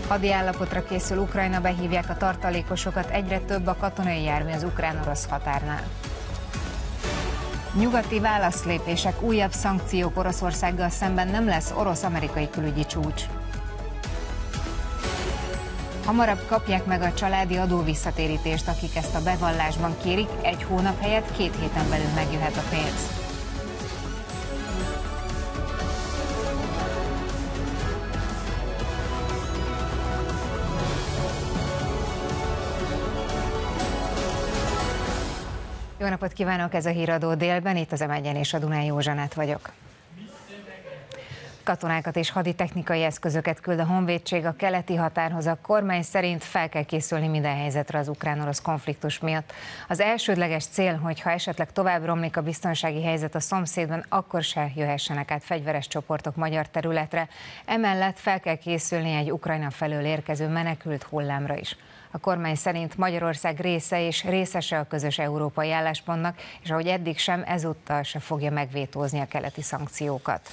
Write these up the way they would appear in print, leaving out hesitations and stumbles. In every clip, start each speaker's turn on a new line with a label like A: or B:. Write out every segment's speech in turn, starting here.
A: Hadi állapotra készül Ukrajna, behívják a tartalékosokat, egyre több a katonai jármű az ukrán-orosz határnál. Nyugati válaszlépések, újabb szankciók Oroszországgal szemben, nem lesz orosz-amerikai külügyi csúcs. Hamarabb kapják meg a családi adóvisszatérítést, akik ezt a bevallásban kérik, 1 hónap helyett 2 héten belül megjöhet a pénz. Jó napot kívánok, ez a Híradó délben, itt az M1-en és a Dunán Józsanát vagyok. Katonákat és haditechnikai eszközöket küld a honvédség a keleti határhoz. A kormány szerint fel kell készülni minden helyzetre az ukrán-orosz konfliktus miatt. Az elsődleges cél, hogy ha esetleg tovább romlik a biztonsági helyzet a szomszédban, akkor se jöhessenek át fegyveres csoportok magyar területre. Emellett fel kell készülni egy Ukrajna felől érkező menekült hullámra is. A kormány szerint Magyarország része és részese a közös európai álláspontnak, és ahogy eddig sem, ezúttal se fogja megvétózni a keleti szankciókat.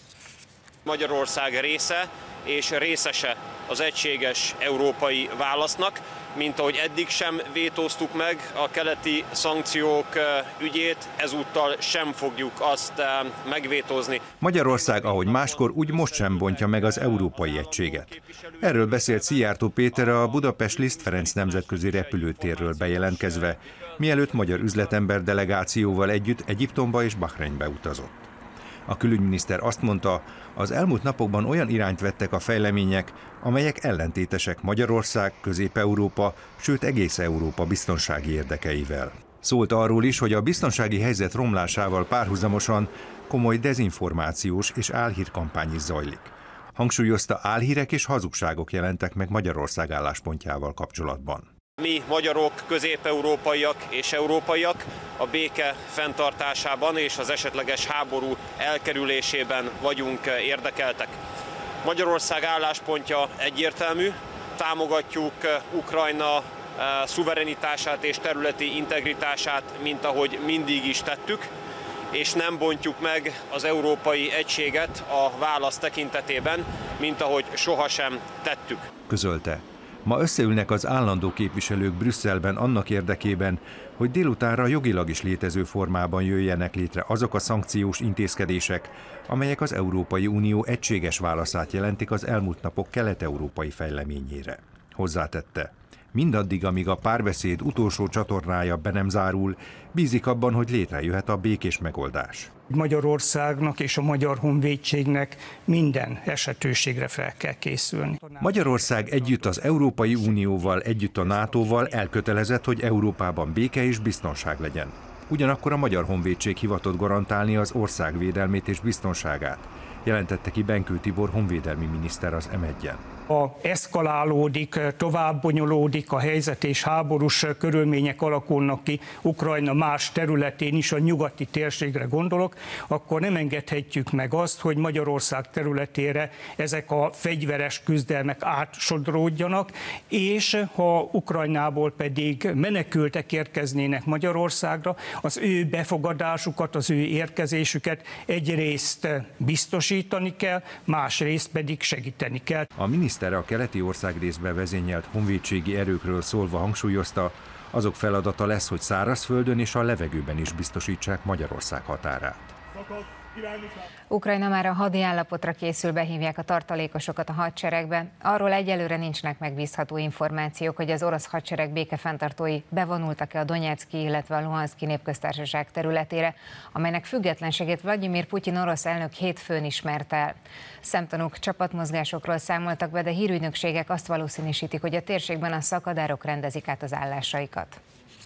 B: Magyarország része és részese az egységes európai válasznak, mint ahogy eddig sem vétóztuk meg a keleti szankciók ügyét, ezúttal sem fogjuk azt megvétózni.
C: Magyarország, ahogy máskor, úgy most sem bontja meg az európai egységet. Erről beszélt Szijjártó Péter a Budapest Liszt Ferenc nemzetközi repülőtérről bejelentkezve, mielőtt magyar üzletember delegációval együtt Egyiptomba és Bahreinbe utazott. A külügyminiszter azt mondta, az elmúlt napokban olyan irányt vettek a fejlemények, amelyek ellentétesek Magyarország, Közép-Európa, sőt egész Európa biztonsági érdekeivel. Szólt arról is, hogy a biztonsági helyzet romlásával párhuzamosan komoly dezinformációs és álhírkampány is zajlik. Hangsúlyozta, álhírek és hazugságok jelentek meg Magyarország álláspontjával kapcsolatban.
B: Mi magyarok, közép-európaiak és európaiak a béke fenntartásában és az esetleges háború elkerülésében vagyunk érdekeltek. Magyarország álláspontja egyértelmű, támogatjuk Ukrajna szuverenitását és területi integritását, mint ahogy mindig is tettük, és nem bontjuk meg az európai egységet a válasz tekintetében, mint ahogy sohasem tettük.
C: Közölte. Ma összeülnek az állandó képviselők Brüsszelben annak érdekében, hogy délutánra jogilag is létező formában jöjjenek létre azok a szankciós intézkedések, amelyek az Európai Unió egységes válaszát jelentik az elmúlt napok kelet-európai fejleményére. Hozzátette. Mindaddig, amíg a párbeszéd utolsó csatornája be nem zárul, bízik abban, hogy létrejöhet a békés megoldás.
D: Magyarországnak és a Magyar Honvédségnek minden esetőségre fel kell készülni.
C: Magyarország együtt az Európai Unióval, együtt a NATO-val elkötelezett, hogy Európában béke és biztonság legyen. Ugyanakkor a Magyar Honvédség hivatott garantálni az ország védelmét és biztonságát, jelentette ki Benkő Tibor honvédelmi miniszter az M1-en.
D: Ha eszkalálódik, tovább bonyolódik a helyzet és háborús körülmények alakulnak ki Ukrajna más területén is, a nyugati térségre gondolok, akkor nem engedhetjük meg azt, hogy Magyarország területére ezek a fegyveres küzdelmek átsodródjanak, és ha Ukrajnából pedig menekültek érkeznének Magyarországra, az ő befogadásukat, az ő érkezésüket egyrészt biztosítani kell, másrészt pedig segíteni kell.
C: A miniszter a keleti országrészbe vezényelt honvédségi erőkről szólva hangsúlyozta, azok feladata lesz, hogy szárazföldön és a levegőben is biztosítsák Magyarország határát.
A: Ukrajna már a hadi állapotra készül, behívják a tartalékosokat a hadseregbe. Arról egyelőre nincsenek megbízható információk, hogy az orosz hadsereg békefenntartói bevonultak-e a Donyeczki, illetve a Luhanszki népköztársaság területére, amelynek függetlenségét Vladimir Putyin orosz elnök hétfőn ismerte el. Szemtanúk csapatmozgásokról számoltak be, de hírügynökségek azt valószínűsítik, hogy a térségben a szakadárok rendezik át az állásaikat.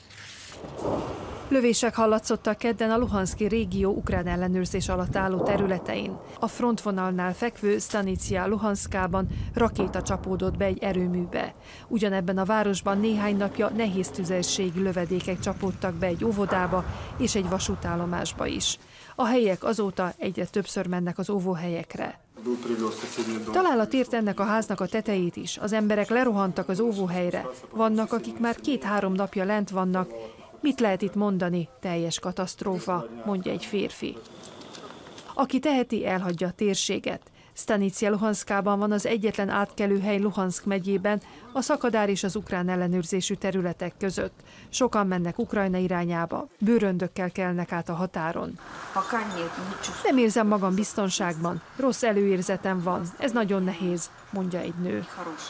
E: Lövések hallatszottak kedden a Luhanszki régió ukrán ellenőrzés alatt álló területein. A frontvonalnál fekvő Stanicia Luhanszkában rakéta csapódott be egy erőműbe. Ugyanebben a városban néhány napja nehéz tüzérségi lövedékek csapódtak be egy óvodába és egy vasútállomásba is. A helyiek azóta egyre többször mennek az óvóhelyekre. Találat ért ennek a háznak a tetejét is. Az emberek lerohantak az óvóhelyre. Vannak, akik már 2-3 napja lent vannak. Mit lehet itt mondani? Teljes katasztrófa, mondja egy férfi. Aki teheti, elhagyja a térséget. Stanicia Luhanszkában van az egyetlen átkelőhely Luhanszk megyében, a szakadár és az ukrán ellenőrzésű területek között. Sokan mennek Ukrajna irányába, bőröndökkel kelnek át a határon. Nem érzem magam biztonságban, rossz előérzetem van, ez nagyon nehéz, mondja egy nő.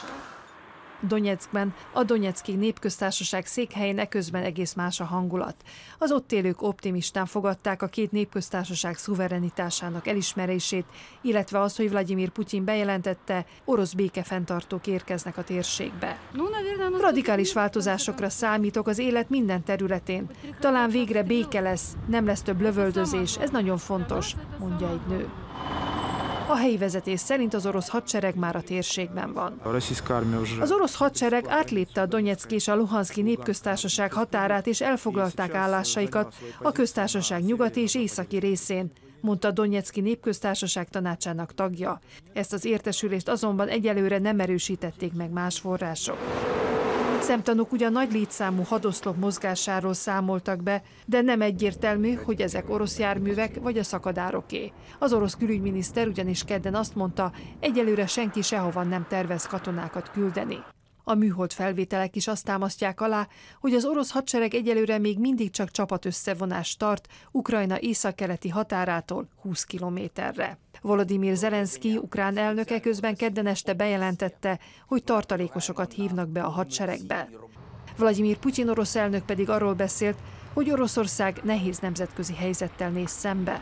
E: Donyeckben, a Donyecky Népköztársaság székhelyén eközben egész más a hangulat. Az ott élők optimistán fogadták a két népköztársaság szuverenitásának elismerését, illetve az, hogy Vladimir Putyin bejelentette, orosz békefenntartók érkeznek a térségbe. Radikális változásokra számítok az élet minden területén. Talán végre béke lesz, nem lesz több lövöldözés, ez nagyon fontos, mondja egy nő. A helyi vezetés szerint az orosz hadsereg már a térségben van. Az orosz hadsereg átlépte a Donyeck és a Luhanszki Népköztársaság határát, és elfoglalták állásaikat a köztársaság nyugati és északi részén, mondta a Donyecky Népköztársaság tanácsának tagja. Ezt az értesülést azonban egyelőre nem erősítették meg más források. Szemtanúk ugyan nagy létszámú hadoszlop mozgásáról számoltak be, de nem egyértelmű, hogy ezek orosz járművek vagy a szakadároké. Az orosz külügyminiszter ugyanis kedden azt mondta, egyelőre senki sehova nem tervez katonákat küldeni. A műhold felvételek is azt támasztják alá, hogy az orosz hadsereg egyelőre még mindig csak csapatösszevonást tart Ukrajna északkeleti határától 20 kilométerre. Volodymyr Zelenszky, ukrán elnöke közben kedden este bejelentette, hogy tartalékosokat hívnak be a hadseregbe. Vladimir Putyin orosz elnök pedig arról beszélt, hogy Oroszország nehéz nemzetközi helyzettel néz szembe.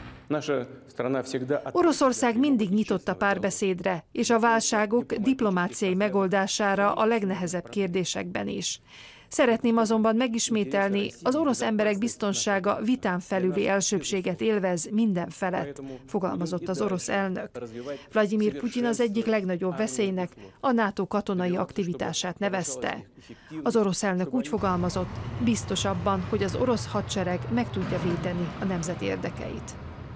E: Oroszország mindig nyitott a párbeszédre, és a válságok diplomáciai megoldására a legnehezebb kérdésekben is. Szeretném azonban megismételni, az orosz emberek biztonsága vitán felüli elsőbbséget élvez minden felett, fogalmazott az orosz elnök. Vladimir Putyin az egyik legnagyobb veszélynek a NATO katonai aktivitását nevezte. Az orosz elnök úgy fogalmazott, biztos abban, hogy az orosz hadsereg meg tudja védeni a nemzet érdekeit.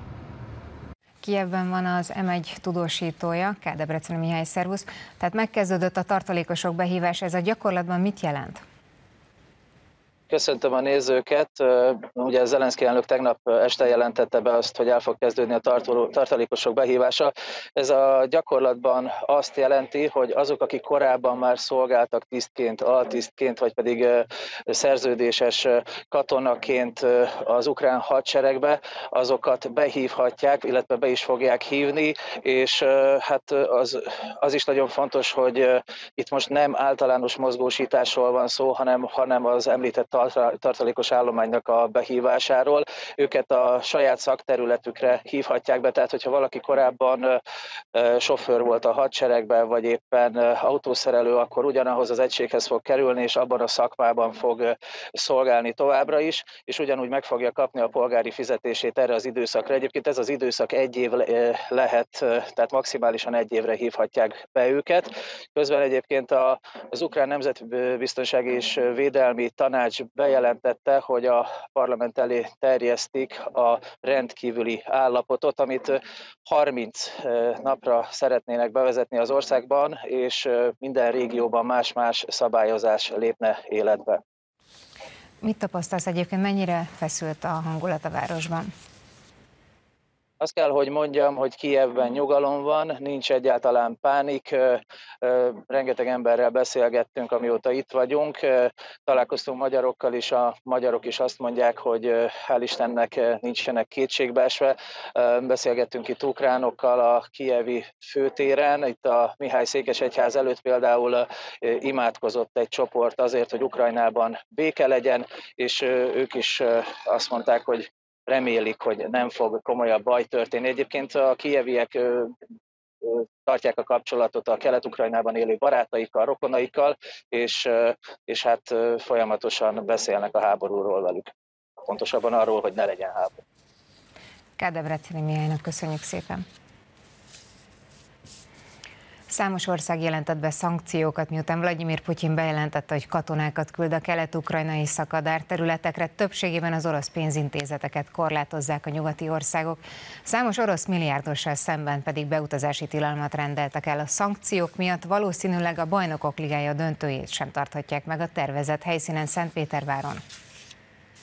A: Kijevben van az M1 tudósítója, Kádebreceni Mihály, szervusz. Tehát megkezdődött a tartalékosok behívása, ez a gyakorlatban mit jelent?
F: Köszöntöm a nézőket. Ugye Zelenszky elnök tegnap este jelentette be azt, hogy el fog kezdődni a tartalékosok behívása. Ez a gyakorlatban azt jelenti, hogy azok, akik korábban már szolgáltak tisztként, altisztként, vagy pedig szerződéses katonaként az ukrán hadseregbe, azokat behívhatják, illetve be is fogják hívni, és hát az is nagyon fontos, hogy itt most nem általános mozgósításról van szó, hanem az említett tartalékos állománynak a behívásáról. Őket a saját szakterületükre hívhatják be, tehát hogyha valaki korábban sofőr volt a hadseregben, vagy éppen autószerelő, akkor ugyanahoz az egységhez fog kerülni, és abban a szakmában fog szolgálni továbbra is, és ugyanúgy meg fogja kapni a polgári fizetését erre az időszakra. Egyébként ez az időszak 1 év lehet, tehát maximálisan 1 évre hívhatják be őket. Közben egyébként az Ukrán Nemzetbiztonsági és Védelmi Tanács bejelentette, hogy a parlament elé terjesztik a rendkívüli állapotot, amit 30 napra szeretnének bevezetni az országban, és minden régióban más-más szabályozás lépne életbe.
A: Mit tapasztalsz egyébként, mennyire feszült a hangulat a városban?
F: Azt kell, hogy mondjam, hogy Kijevben nyugalom van, nincs egyáltalán pánik, rengeteg emberrel beszélgettünk, amióta itt vagyunk, találkoztunk magyarokkal is, a magyarok is azt mondják, hogy hál' Istennek nincsenek kétségbeesve. Beszélgettünk itt ukránokkal a kijevi főtéren, itt a Mihály székesegyház előtt például imádkozott egy csoport azért, hogy Ukrajnában béke legyen, és ők is azt mondták, hogy remélik, hogy nem fog komolyabb baj történni. Egyébként a kijeviek tartják a kapcsolatot a Kelet-Ukrajnában élő barátaikkal, rokonaikkal, és hát folyamatosan beszélnek a háborúról velük. Pontosabban arról, hogy ne legyen háború.
A: Kádebreceni Mihálynak köszönjük szépen. Számos ország jelentett be szankciókat, miután Vladimir Putyin bejelentette, hogy katonákat küld a kelet-ukrajnai szakadár területekre, többségében az orosz pénzintézeteket korlátozzák a nyugati országok. Számos orosz milliárdossal szemben pedig beutazási tilalmat rendeltek el. A szankciók miatt valószínűleg a Bajnokok Ligája döntőjét sem tarthatják meg a tervezett helyszínen, Szentpéterváron.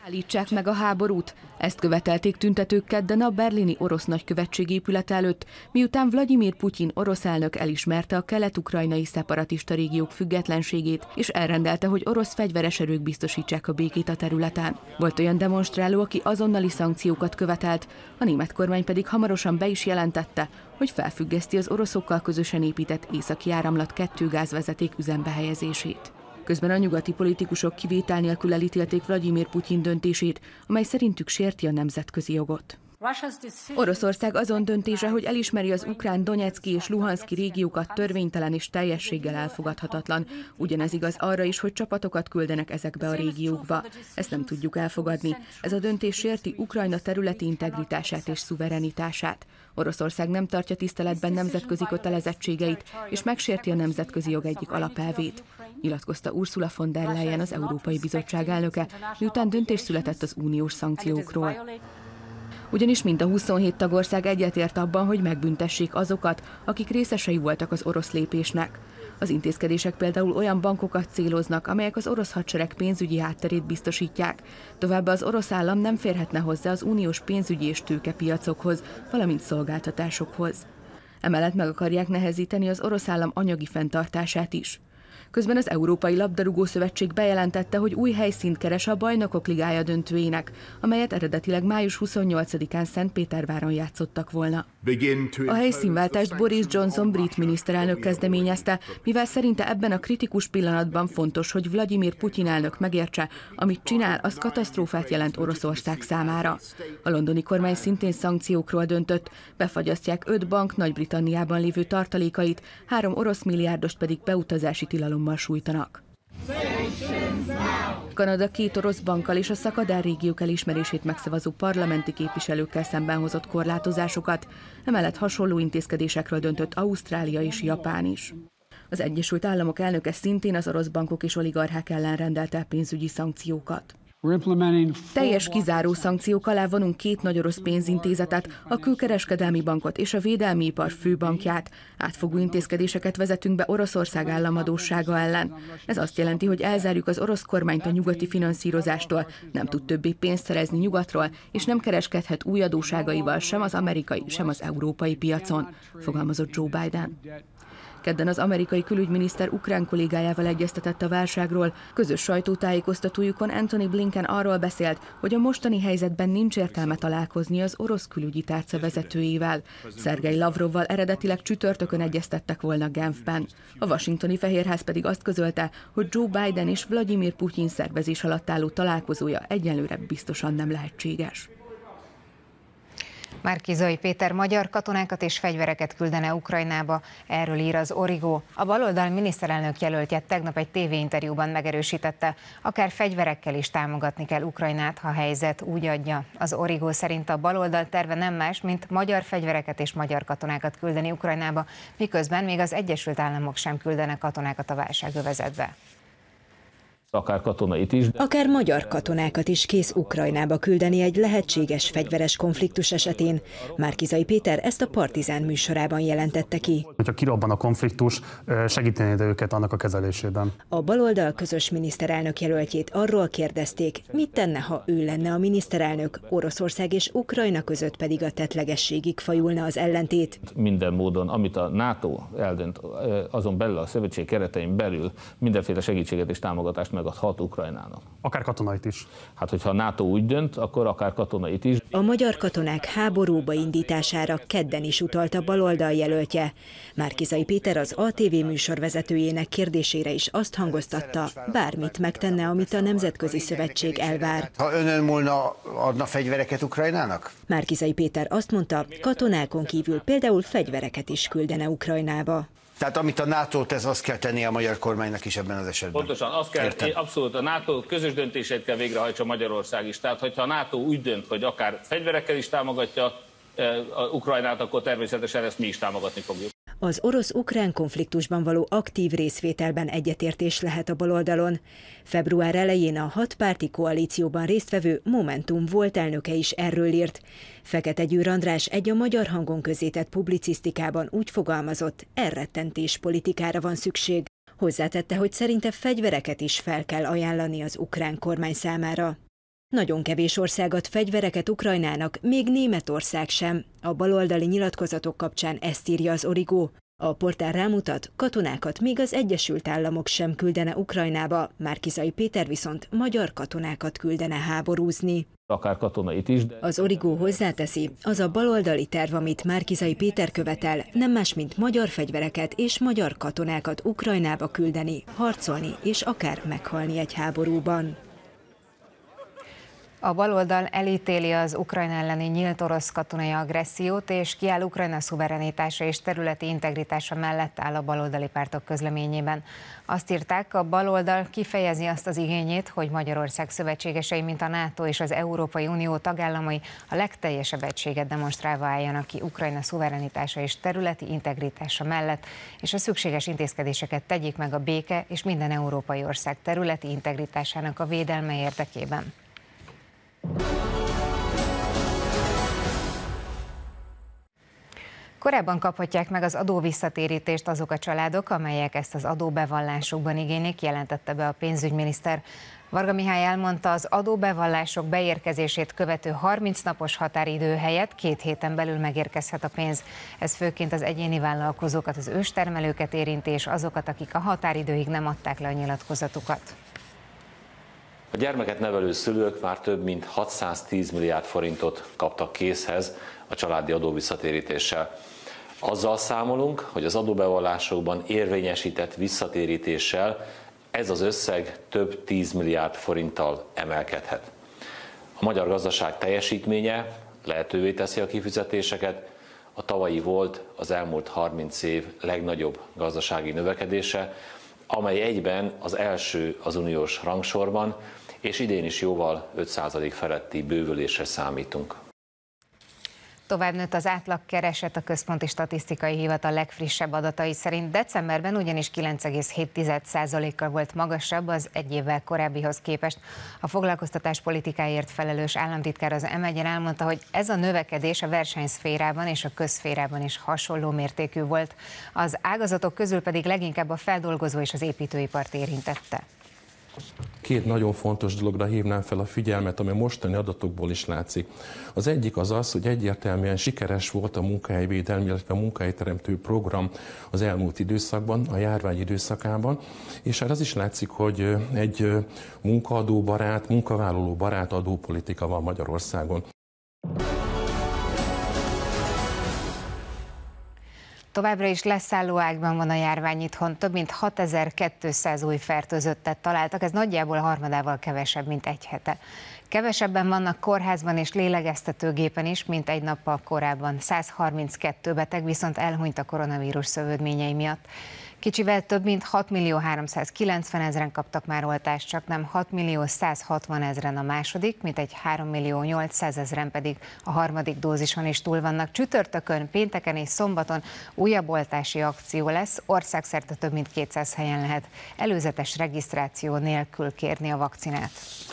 G: Állítsák meg a háborút. Ezt követelték tüntetők kedden a berlini orosz nagykövetség épülete előtt, miután Vladimir Putyin orosz elnök elismerte a kelet-ukrajnai szeparatista régiók függetlenségét, és elrendelte, hogy orosz fegyveres erők biztosítsák a békét a területen. Volt olyan demonstráló, aki azonnali szankciókat követelt, a német kormány pedig hamarosan be is jelentette, hogy felfüggeszti az oroszokkal közösen épített Északi Áramlat 2 gázvezeték üzembe helyezését. Közben a nyugati politikusok kivétel nélkül elítélték Vladimir Putyin döntését, amely szerintük sérti a nemzetközi jogot. Oroszország azon döntése, hogy elismeri az ukrán Donecki és Luhanszki régiókat, törvénytelen és teljességgel elfogadhatatlan. Ugyanez igaz arra is, hogy csapatokat küldenek ezekbe a régiókba. Ezt nem tudjuk elfogadni. Ez a döntés sérti Ukrajna területi integritását és szuverenitását. Oroszország nem tartja tiszteletben nemzetközi kötelezettségeit, és megsérti a nemzetközi jog egyik alapelvét, nyilatkozta Ursula von der Leyen, az Európai Bizottság elnöke, miután döntés született az uniós szankciókról. Ugyanis mind a 27 tagország egyetért abban, hogy megbüntessék azokat, akik részesei voltak az orosz lépésnek. Az intézkedések például olyan bankokat céloznak, amelyek az orosz hadsereg pénzügyi hátterét biztosítják. Továbbá az orosz állam nem férhetne hozzá az uniós pénzügyi és tőkepiacokhoz, valamint szolgáltatásokhoz. Emellett meg akarják nehezíteni az orosz állam anyagi fenntartását is. Közben az Európai Labdarúgó-szövetség bejelentette, hogy új helyszínt keres a Bajnokok Ligája döntőjének, amelyet eredetileg május 28-án Szentpéterváron játszottak volna. A helyszínváltást Boris Johnson brit miniszterelnök kezdeményezte, mivel szerinte ebben a kritikus pillanatban fontos, hogy Vladimir Putyin elnök megértse, amit csinál, az katasztrófát jelent Oroszország számára. A londoni kormány szintén szankciókról döntött, befagyasztják 5 bank Nagy-Britanniában lévő tartalékait, 3 orosz milliárdost pedig beutazási tilalommal sújtanak. Kanada 2 orosz bankkal és a szakadár régiók elismerését megszavazó parlamenti képviselőkkel szemben hozott korlátozásokat, emellett hasonló intézkedésekről döntött Ausztrália és Japán is. Az Egyesült Államok elnöke szintén az orosz bankok és oligarchák ellen rendelt el pénzügyi szankciókat. Teljes kizáró szankciók alá vonunk 2 nagy orosz pénzintézetet, a Külkereskedelmi Bankot és a Védelmi Ipar főbankját. Átfogó intézkedéseket vezetünk be Oroszország államadóssága ellen. Ez azt jelenti, hogy elzárjuk az orosz kormányt a nyugati finanszírozástól, nem tud többé pénzt szerezni nyugatról, és nem kereskedhet új adósságaival sem az amerikai, sem az európai piacon, fogalmazott Joe Biden. Kedden az amerikai külügyminiszter ukrán kollégájával egyeztetett a válságról. Közös sajtótájékoztatójukon Antony Blinken arról beszélt, hogy a mostani helyzetben nincs értelme találkozni az orosz külügyi tárca vezetőjével. Szergej Lavrovval eredetileg csütörtökön egyeztettek volna Genfben. A washingtoni Fehérház pedig azt közölte, hogy Joe Biden és Vladimir Putyin szervezés alatt álló találkozója egyelőre biztosan nem lehetséges.
A: Márki-Zay Péter magyar katonákat és fegyvereket küldene Ukrajnába, erről ír az Origo. A baloldal miniszterelnök jelöltje tegnap egy tévéinterjúban megerősítette, akár fegyverekkel is támogatni kell Ukrajnát, ha a helyzet úgy adja. Az Origo szerint a baloldal terve nem más, mint magyar fegyvereket és magyar katonákat küldeni Ukrajnába, miközben még az Egyesült Államok sem küldene katonákat a válságövezetbe.
H: Akár katonait is.
I: Akár magyar katonákat is kész Ukrajnába küldeni egy lehetséges fegyveres konfliktus esetén. Márki-Zay Péter ezt a Partizán műsorában jelentette ki.
J: Hogyha kirobban a konfliktus, segíteni őket annak a kezelésében.
I: A baloldal közös miniszterelnök jelöltjét arról kérdezték, mit tenne, ha ő lenne a miniszterelnök, Oroszország és Ukrajna között pedig a tettlegességig fajulna az ellentét.
H: Minden módon, amit a NATO eldönt, azon belül a szövetség keretein belül mindenféle segítséget és támogatást megadhat Ukrajnának.
J: Akár katonait is.
H: Hát, hogyha a NATO úgy dönt, akkor akár katonait is.
I: A magyar katonák háborúba indítására kedden is utalt a baloldal jelöltje. Márki-Zay Péter az ATV műsorvezetőjének kérdésére is azt hangoztatta, bármit megtenne, amit a Nemzetközi Szövetség elvár.
K: Ha önön múlna, adna fegyvereket Ukrajnának?
I: Márki-Zay Péter azt mondta, katonákon kívül például fegyvereket is küldene Ukrajnába.
K: Tehát amit a NATO tesz, azt kell tennie a magyar kormánynak is ebben az esetben.
H: Pontosan, azt kell, abszolút a NATO közös döntését kell végrehajtsa Magyarország is. Tehát, hogyha a NATO úgy dönt, hogy akár fegyverekkel is támogatja Ukrajnát, akkor természetesen ezt mi is támogatni fogjuk.
I: Az orosz-ukrán konfliktusban való aktív részvételben egyetértés lehet a baloldalon. Február elején a 6 párti koalícióban résztvevő Momentum volt elnöke is erről írt. Fekete Győr András egy a Magyar Hangon közzétett publicisztikában úgy fogalmazott, elrettentés politikára van szükség. Hozzátette, hogy szerinte fegyvereket is fel kell ajánlani az ukrán kormány számára. Nagyon kevés ország ad fegyvereket Ukrajnának, még Németország sem. A baloldali nyilatkozatok kapcsán ezt írja az Origo. A portál rámutat, katonákat még az Egyesült Államok sem küldene Ukrajnába, Márki-Zay Péter viszont magyar katonákat küldene háborúzni.
H: Akár katonait is. De...
I: Az Origo hozzáteszi, az a baloldali terv, amit Márki-Zay Péter követel, nem más, mint magyar fegyvereket és magyar katonákat Ukrajnába küldeni, harcolni és akár meghalni egy háborúban.
A: A baloldal elítéli az Ukrajna elleni nyílt orosz katonai agressziót, és kiáll Ukrajna szuverenitása és területi integritása mellett áll a baloldali pártok közleményében. Azt írták, a baloldal kifejezi azt az igényét, hogy Magyarország szövetségesei, mint a NATO és az Európai Unió tagállamai a legteljesebb egységet demonstrálva álljanak ki Ukrajna szuverenitása és területi integritása mellett, és a szükséges intézkedéseket tegyék meg a béke és minden európai ország területi integritásának a védelme érdekében. Korábban kaphatják meg az adóvisszatérítést azok a családok, amelyek ezt az adóbevallásukban igénylik, jelentette be a pénzügyminiszter. Varga Mihály elmondta, az adóbevallások beérkezését követő 30 napos határidő helyett 2 héten belül megérkezhet a pénz. Ez főként az egyéni vállalkozókat, az őstermelőket érinti, és azokat, akik a határidőig nem adták le a nyilatkozatukat.
L: A gyermeket nevelő szülők már több mint 610 milliárd forintot kaptak készhez a családi adóvisszatérítéssel. Azzal számolunk, hogy az adóbevallásokban érvényesített visszatérítéssel ez az összeg több 10 milliárd forinttal emelkedhet. A magyar gazdaság teljesítménye lehetővé teszi a kifizetéseket. A tavalyi volt az elmúlt 30 év legnagyobb gazdasági növekedése, amely egyben az első az uniós rangsorban, és idén is jóval 5% feletti bővülésre számítunk.
A: Tovább nőtt az átlagkereset, a Központi Statisztikai Hivatal legfrissebb adatai szerint decemberben ugyanis 9,7%-kal volt magasabb az egy évvel korábbihoz képest. A foglalkoztatás politikáért felelős államtitkár az M1-en elmondta, hogy ez a növekedés a versenyszférában és a közszférában is hasonló mértékű volt. Az ágazatok közül pedig leginkább a feldolgozó és az építőipart érintette.
M: 2 nagyon fontos dologra hívnám fel a figyelmet, ami mostani adatokból is látszik. Az egyik az az, hogy egyértelműen sikeres volt a munkahelyvédelmi, illetve a munkahelyteremtő program az elmúlt időszakban, a járvány időszakában, és az is látszik, hogy egy munkaadóbarát, munkavállalóbarát adópolitika van Magyarországon.
A: Továbbra is leszálló ágban van a járvány itthon, több mint 6200 új fertőzöttet találtak, ez nagyjából harmadával kevesebb, mint egy hete. Kevesebben vannak kórházban és lélegeztetőgépen is, mint egy nappal korábban. 132 beteg viszont elhunyt a koronavírus szövődményei miatt. Kicsivel több mint 6.390.000-en kaptak már oltást, csak nem 6.160.000-en a második, mintegy 3.800.000-en pedig a harmadik dózison is túl vannak. Csütörtökön, pénteken és szombaton újabb oltási akció lesz, országszerte több mint 200 helyen lehet előzetes regisztráció nélkül kérni a vakcinát.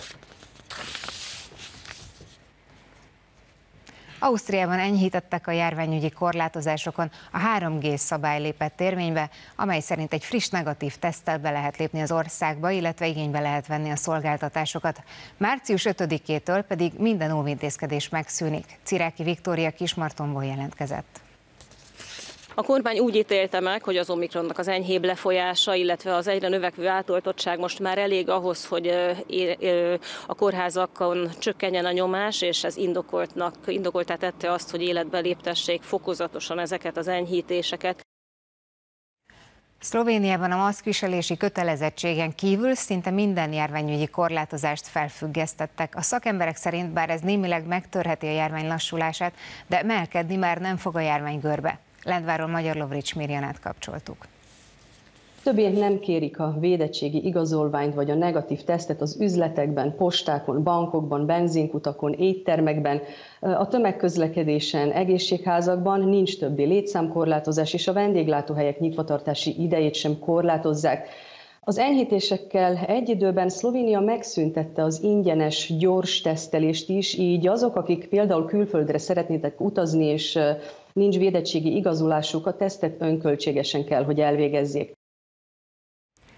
A: Ausztriában enyhítettek a járványügyi korlátozásokon, a 3G szabály lépett érvénybe, amely szerint egy friss negatív teszttel be lehet lépni az országba, illetve igénybe lehet venni a szolgáltatásokat. Március 5-től pedig minden óvintézkedés megszűnik. Ciráki Viktória Kismartonból jelentkezett.
N: A kormány úgy ítélte meg, hogy az omikronnak az enyhébb lefolyása, illetve az egyre növekvő átoltottság most már elég ahhoz, hogy a kórházakon csökkenjen a nyomás, és ez indokoltá tette azt, hogy életbe léptessék fokozatosan ezeket az enyhítéseket.
A: Szlovéniában a maszkviselési kötelezettségen kívül szinte minden járványügyi korlátozást felfüggesztettek. A szakemberek szerint bár ez némileg megtörheti a járvány lassulását, de emelkedni már nem fog a járvány görbe. Lendváról Magyar Lovrics Mirjanát kapcsoltuk.
O: Többé nem kérik a védettségi igazolványt vagy a negatív tesztet az üzletekben, postákon, bankokban, benzinkutakon, éttermekben, a tömegközlekedésen, egészségházakban nincs többé létszámkorlátozás, és a vendéglátóhelyek nyitvatartási idejét sem korlátozzák. Az enyhítésekkel egy időben Szlovénia megszüntette az ingyenes gyors tesztelést is, így azok, akik például külföldre szeretnétek utazni, és nincs védettségi igazolásuk, a tesztet önköltségesen kell, hogy elvégezzék.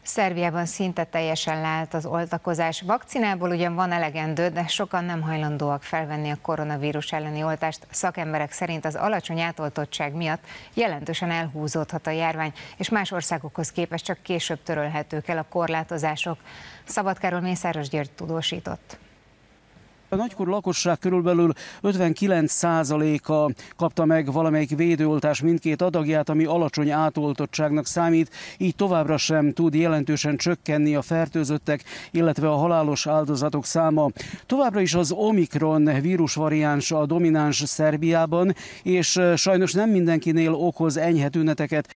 A: Szerbiában szinte teljesen leállt az oltakozás. Vakcinából ugyan van elegendő, de sokan nem hajlandóak felvenni a koronavírus elleni oltást. Szakemberek szerint az alacsony átoltottság miatt jelentősen elhúzódhat a járvány, és más országokhoz képest csak később törölhetők el a korlátozások. Szabadkáról Mészáros György tudósított.
P: A nagykorú lakosság körülbelül 59%-a kapta meg valamelyik védőoltás mindkét adagját, ami alacsony átoltottságnak számít, így továbbra sem tud jelentősen csökkenni a fertőzöttek, illetve a halálos áldozatok száma. Továbbra is az Omikron vírusvariáns a domináns Szerbiában, és sajnos nem mindenkinél okoz enyhe tüneteket.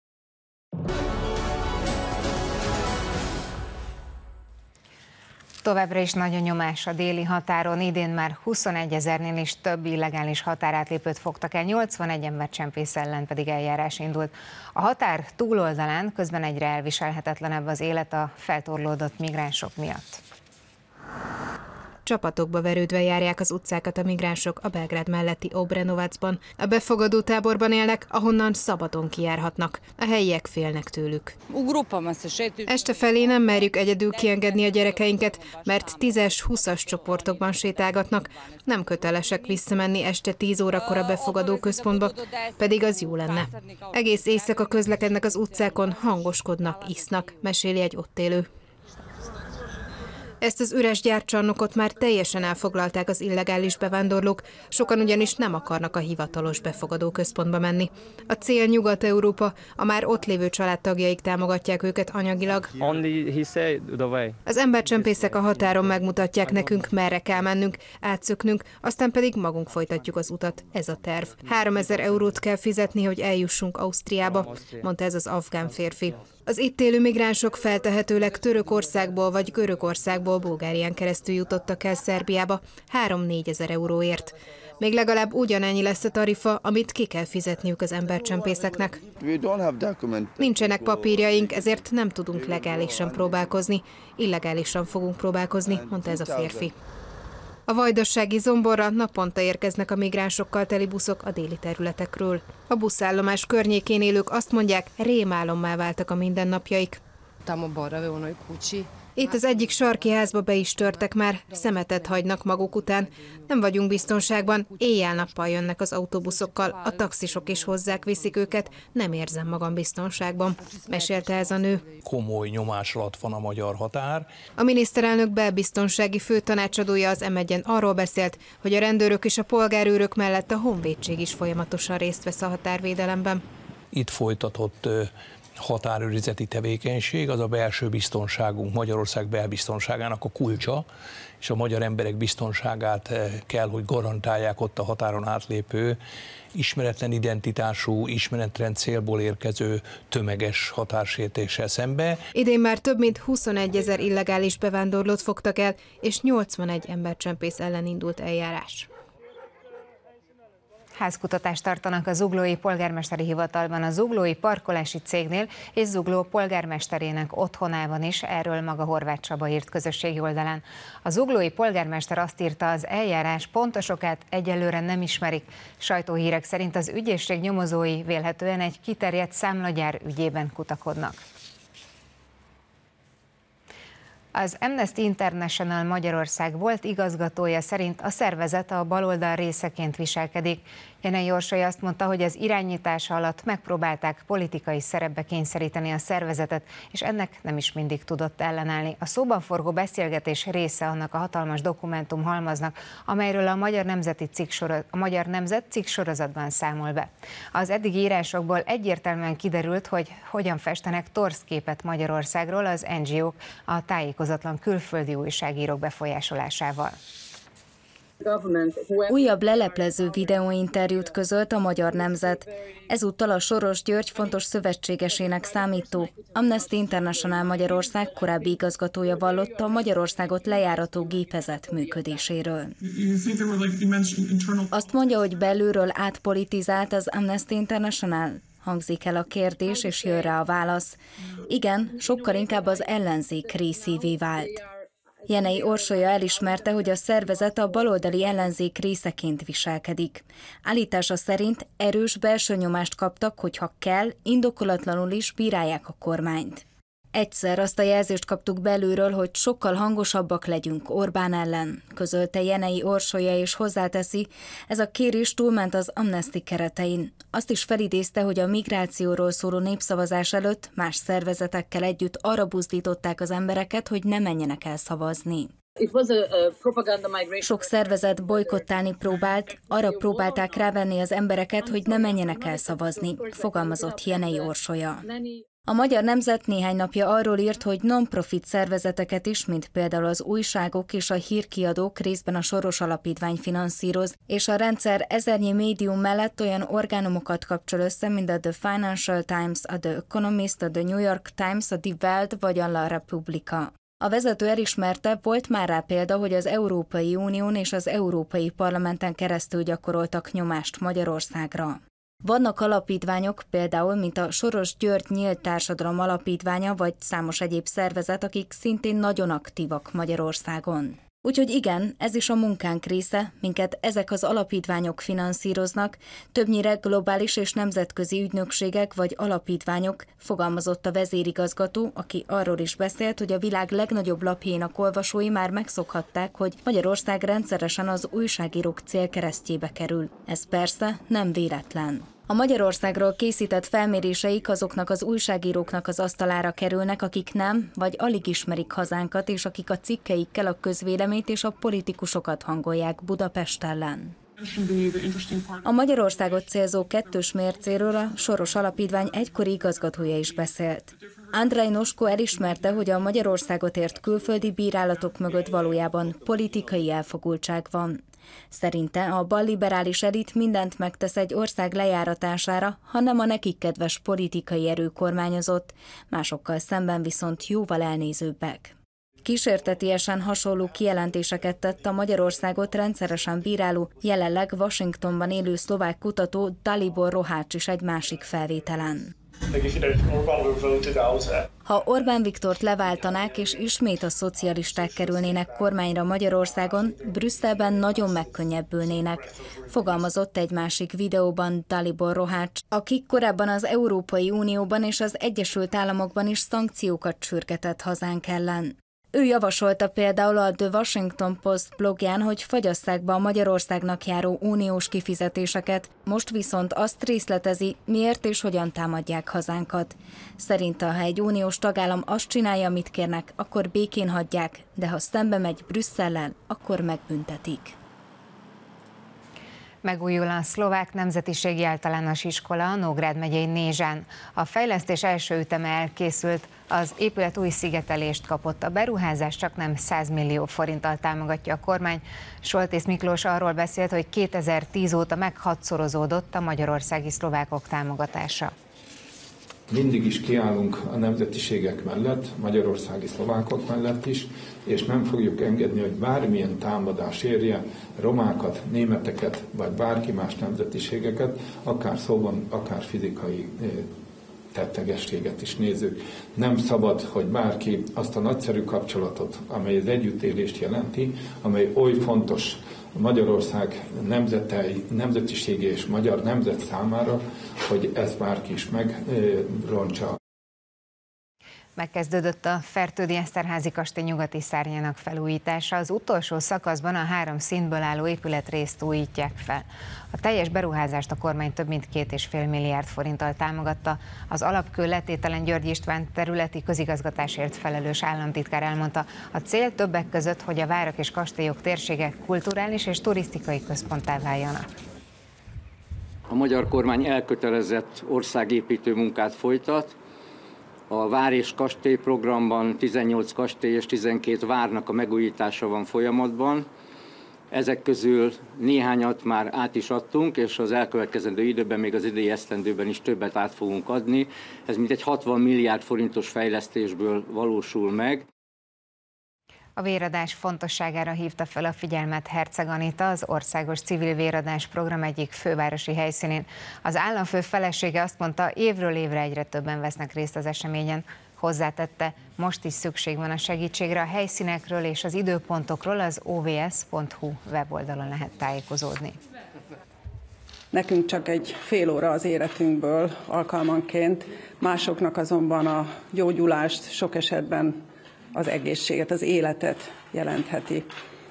A: Továbbra is nagy a nyomás a déli határon, idén már 21 000-nél is több illegális határátlépőt fogtak el, 81 embercsempész ellen pedig eljárás indult. A határ túloldalán közben egyre elviselhetetlenebb az élet a feltorlódott migránsok miatt.
Q: Csapatokba verődve járják az utcákat a migránsok a Belgrád melletti Obrenovacban. A befogadó táborban élnek, ahonnan szabadon kijárhatnak. A helyiek félnek tőlük. Este felé nem merjük egyedül kiengedni a gyerekeinket, mert 10-20-as csoportokban sétálgatnak. Nem kötelesek visszamenni este 10 órakor a befogadó központba, pedig az jó lenne. Egész éjszaka közlekednek az utcákon, hangoskodnak, isznak, meséli egy ott élő. Ezt az üres gyárcsarnokot már teljesen elfoglalták az illegális bevándorlók, sokan ugyanis nem akarnak a hivatalos befogadó központba menni. A cél Nyugat-Európa, a már ott lévő családtagjaik támogatják őket anyagilag. Az embercsempészek a határon megmutatják nekünk, merre kell mennünk, átszöknünk, aztán pedig magunk folytatjuk az utat. Ez a terv. 3000 eurót kell fizetni, hogy eljussunk Ausztriába, mondta ez az afgán férfi. Az itt élő migránsok feltehetőleg Törökországból vagy Görögországból Bulgárián keresztül jutottak el Szerbiába 3-4 ezer euróért. Még legalább ugyanennyi lesz a tarifa, amit ki kell fizetniük az embercsempészeknek. Nincsenek papírjaink, ezért nem tudunk legálisan próbálkozni. Illegálisan fogunk próbálkozni, mondta ez a férfi. A vajdasági Zomborra naponta érkeznek a migránsokkal teli buszok a déli területekről. A buszállomás környékén élők azt mondják, rémálommá váltak a mindennapjaik. Itt az egyik sarki házba be is törtek már, szemetet hagynak maguk után. Nem vagyunk biztonságban, éjjel-nappal jönnek az autóbuszokkal, a taxisok is hozzák, viszik őket, nem érzem magam biztonságban, mesélte ez a nő.
R: Komoly nyomás alatt van a magyar határ.
Q: A miniszterelnök belbiztonsági főtanácsadója az M1-en arról beszélt, hogy a rendőrök és a polgárőrök mellett a honvédség is folyamatosan részt vesz a határvédelemben.
R: Itt folytatott határőrizeti tevékenység, az a belső biztonságunk, Magyarország belbiztonságának a kulcsa, és a magyar emberek biztonságát kell, hogy garantálják ott a határon átlépő, ismeretlen identitású, ismeretlen célból érkező tömeges határsértéssel szembe.
Q: Idén már több mint 21 000 illegális bevándorlót fogtak el, és 81 embercsempész ellen indult eljárás.
A: Házkutatást tartanak a zuglói polgármesteri hivatalban, a zuglói parkolási cégnél és Zugló polgármesterének otthonában is, erről maga Horváth Csaba írt közösségi oldalán. A zuglói polgármester azt írta, az eljárás pontos okát egyelőre nem ismerik. Sajtóhírek szerint az ügyészség nyomozói vélhetően egy kiterjedt számlagyár ügyében kutakodnak. Az Amnesty International Magyarország volt igazgatója szerint a szervezet a baloldal részeként viselkedik. Jenei Orsolya azt mondta, hogy az irányítása alatt megpróbálták politikai szerepbe kényszeríteni a szervezetet, és ennek nem is mindig tudott ellenállni. A szóban forgó beszélgetés része annak a hatalmas dokumentumhalmaznak, amelyről a Magyar Nemzet cikksorozatban számol be. Az eddigi írásokból egyértelműen kiderült, hogy hogyan festenek torszképet Magyarországról az NGO-k a tájékozatlan külföldi újságírók befolyásolásával.
S: Újabb leleplező videóinterjút közölt a Magyar Nemzet. Ezúttal a Soros György fontos szövetségesének számító Amnesty International Magyarország korábbi igazgatója vallotta a Magyarországot lejárató gépezet működéséről. Azt mondja, hogy belülről átpolitizált az Amnesty International? Hangzik el a kérdés, és jön rá a válasz. Igen, sokkal inkább az ellenzék részévé vált. Jenei Orsolya elismerte, hogy a szervezet a baloldali ellenzék részeként viselkedik. Állítása szerint erős belső nyomást kaptak, hogy ha kell, indokolatlanul is bírálják a kormányt. Egyszer azt a jelzést kaptuk belülről, hogy sokkal hangosabbak legyünk Orbán ellen, közölte Jenei Orsolya, és hozzáteszi, ez a kérés túlment az Amnesty keretein. Azt is felidézte, hogy a migrációról szóló népszavazás előtt más szervezetekkel együtt arra buzdították az embereket, hogy ne menjenek el szavazni. Sok szervezet bojkottálni próbált, arra próbálták rávenni az embereket, hogy ne menjenek el szavazni, fogalmazott Jenei Orsolya. A Magyar Nemzet néhány napja arról írt, hogy non-profit szervezeteket is, mint például az újságok és a hírkiadók részben a Soros Alapítvány finanszíroz, és a rendszer ezernyi médium mellett olyan orgánumokat kapcsol össze, mint a The Financial Times, a The Economist, a The New York Times, a Die Welt vagy a La Repubblica. A vezető elismerte, volt már rá példa, hogy az Európai Unión és az Európai Parlamenten keresztül gyakoroltak nyomást Magyarországra. Vannak alapítványok, például, mint a Soros György Nyílt Társadalom Alapítványa, vagy számos egyéb szervezet, akik szintén nagyon aktívak Magyarországon. Úgyhogy igen, ez is a munkánk része, minket ezek az alapítványok finanszíroznak, többnyire globális és nemzetközi ügynökségek vagy alapítványok, fogalmazott a vezérigazgató, aki arról is beszélt, hogy a világ legnagyobb lapjainak olvasói már megszokhatták, hogy Magyarország rendszeresen az újságírók célkeresztjébe kerül. Ez persze nem véletlen. A Magyarországról készített felméréseik azoknak az újságíróknak az asztalára kerülnek, akik nem, vagy alig ismerik hazánkat, és akik a cikkeikkel a közvéleményt és a politikusokat hangolják Budapest ellen. A Magyarországot célzó kettős mércéről a Soros Alapítvány egykori igazgatója is beszélt. Andrej Nosko elismerte, hogy a Magyarországot ért külföldi bírálatok mögött valójában politikai elfogultság van. Szerinte a balliberális elit mindent megtesz egy ország lejáratására, ha nem a nekik kedves politikai erő kormányozott, másokkal szemben viszont jóval elnézőbbek. Kísértetiesen hasonló kijelentéseket tett a Magyarországot rendszeresen bíráló, jelenleg Washingtonban élő szlovák kutató Dalibor Rohács is egy másik felvételen. Ha Orbán Viktort leváltanák és ismét a szocialisták kerülnének kormányra Magyarországon, Brüsszelben nagyon megkönnyebbülnének, fogalmazott egy másik videóban Dalibor Rohács, aki korábban az Európai Unióban és az Egyesült Államokban is szankciókat sürgetett hazánk ellen. Ő javasolta például a The Washington Post blogján, hogy fagyasszák be a Magyarországnak járó uniós kifizetéseket, most viszont azt részletezi, miért és hogyan támadják hazánkat. Szerinte, ha egy uniós tagállam azt csinálja, amit kérnek, akkor békén hagyják, de ha szembe megy Brüsszellel, akkor megbüntetik.
A: Megújul a szlovák nemzetiségi általános iskola a Nógrád megyei Nézsán. A fejlesztés első üteme elkészült, az épület új szigetelést kapott. A beruházás csaknem 100 millió forinttal támogatja a kormány. Soltész Miklós arról beszélt, hogy 2010 óta meghatszorozódott a magyarországi szlovákok támogatása.
T: Mindig is kiállunk a nemzetiségek mellett, magyarországi szlovákok mellett is, és nem fogjuk engedni, hogy bármilyen támadás érje romákat, németeket, vagy bárki más nemzetiségeket, akár szóban, akár fizikai tettegességet is nézzük. Nem szabad, hogy bárki azt a nagyszerű kapcsolatot, amely az együttélést jelenti, amely oly fontos Magyarország nemzetisége és magyar nemzet számára, hogy ezt bárki is megrontsa.
A: Megkezdődött a Fertődi Eszterházy kastély nyugati szárnyának felújítása. Az utolsó szakaszban a 3 szintből álló épületrészt újítják fel. A teljes beruházást a kormány több mint 2,5 milliárd forinttal támogatta. Az alapkő letételen György István területi közigazgatásért felelős államtitkár elmondta, a cél többek között, hogy a várak és kastélyok térsége kulturális és turisztikai központtá váljanak.
U: A magyar kormány elkötelezett országépítő munkát folytat. A vár és kastély programban 18 kastély és 12 várnak a megújítása van folyamatban. Ezek közül néhányat már át is adtunk, és az elkövetkezendő időben, még az idei esztendőben is többet át fogunk adni. Ez mintegy 60 milliárd forintos fejlesztésből valósul meg.
A: A véradás fontosságára hívta fel a figyelmet Herceg Anita, az Országos Civil Véradás Program egyik fővárosi helyszínén. Az államfő felesége azt mondta, évről évre egyre többen vesznek részt az eseményen. Hozzátette, most is szükség van a segítségre, a helyszínekről és az időpontokról az ovs.hu weboldalon lehet tájékozódni.
B: Nekünk csak egy fél óra az életünkből alkalmanként, másoknak azonban a gyógyulást, sok esetben az egészséget, az életet jelentheti.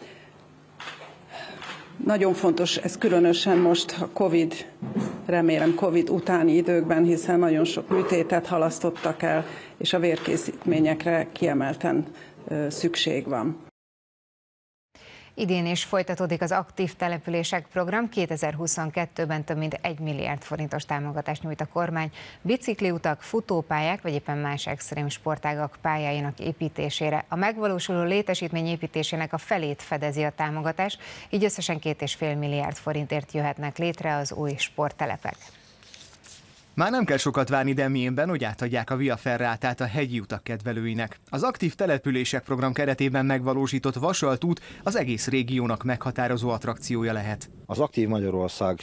B: Nagyon fontos ez különösen most a remélem Covid utáni időkben, hiszen nagyon sok műtétet halasztottak el, és a vérkészítményekre kiemelten szükség van.
A: Idén is folytatódik az aktív települések program. 2022-ben több mint 1 milliárd forintos támogatást nyújt a kormány bicikliutak, futópályák vagy éppen más extrém sportágak pályáinak építésére. A megvalósuló létesítmény építésének a felét fedezi a támogatás, így összesen 2,5 milliárd forintért jöhetnek létre az új sporttelepek.
V: Már nem kell sokat várni Demjénben, hogy átadják a Via Ferratát a hegyi utak kedvelőinek. Az aktív települések program keretében megvalósított Vasalt-út az egész régiónak meghatározó attrakciója lehet.
W: Az Aktív Magyarország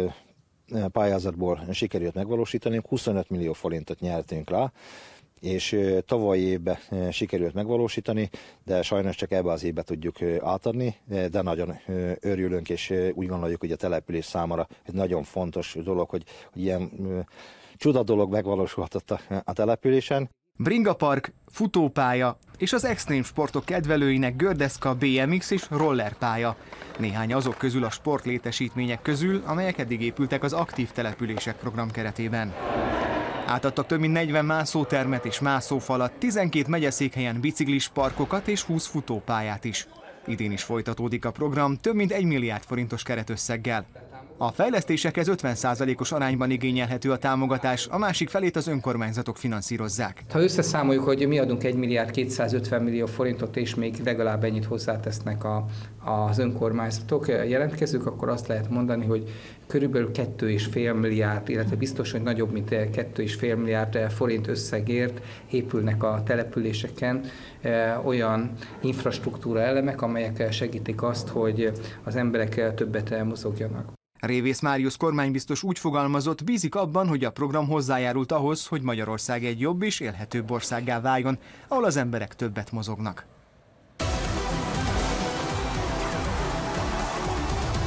W: pályázatból sikerült megvalósítani, 25 millió forintot nyertünk rá, és tavalyi évben sikerült megvalósítani, de sajnos csak ebbe az évbe tudjuk átadni, de nagyon örülünk, és úgy gondoljuk, hogy a település számára egy nagyon fontos dolog, hogy ilyen csuda dolog megvalósulhatott a településen.
V: Bringapark, futópálya és az extrém sportok kedvelőinek gördeszka, BMX és rollerpálya. Néhány azok közül a sportlétesítmények közül, amelyek eddig épültek az aktív települések program keretében. Átadtak több mint 40 mászótermet és mászófalat, 12 megyeszékhelyen biciklis parkokat és 20 futópályát is. Idén is folytatódik a program több mint 1 milliárd forintos keretösszeggel. A fejlesztésekhez 50%-os arányban igényelhető a támogatás, a másik felét az önkormányzatok finanszírozzák.
X: Ha összeszámoljuk, hogy mi adunk 1 milliárd 250 millió forintot, és még legalább ennyit hozzátesznek az önkormányzatok, jelentkezők, akkor azt lehet mondani, hogy körülbelül 2,5 milliárd, illetve biztos, hogy nagyobb, mint 2,5 milliárd forint összegért épülnek a településeken olyan infrastruktúra elemek, amelyek segítik azt, hogy az emberek többet mozogjanak.
V: Révész Máriusz kormánybiztos úgy fogalmazott, bízik abban, hogy a program hozzájárult ahhoz, hogy Magyarország egy jobb és élhetőbb országgá váljon, ahol az emberek többet mozognak.